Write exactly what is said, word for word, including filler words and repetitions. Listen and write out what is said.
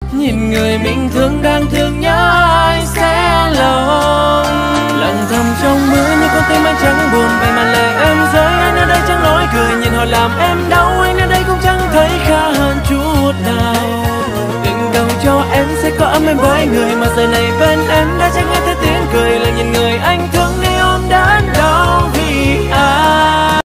Nhìn người mình thương đang thương nhớ ai sẽ lòng. Lặng thầm trong mưa như con tim anh chẳng buồn, vậy mà lệ em rơi. Anh ở đây chẳng nói cười, nhìn họ làm em đau. Anh ở đây cũng chẳng thấy khá hơn chút nào. Từng đầu cho em sẽ có ấm em với người mà giờ này bên em đã chẳng